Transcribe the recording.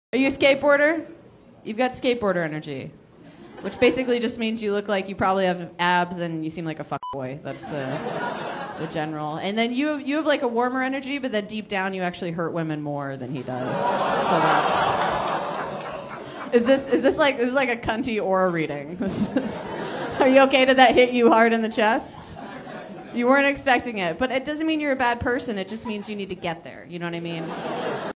Are you a skateboarder? You've got skateboarder energy, which basically just means you look like you probably have abs and you seem like a fuckboy. That's the general. And then you have like a warmer energy, but then deep down you actually hurt women more than he does. So that's. Is this like a cunty aura reading? Are you okay? Did that hit you hard in the chest? You weren't expecting it, but it doesn't mean you're a bad person. It just means you need to get there. You know what I mean?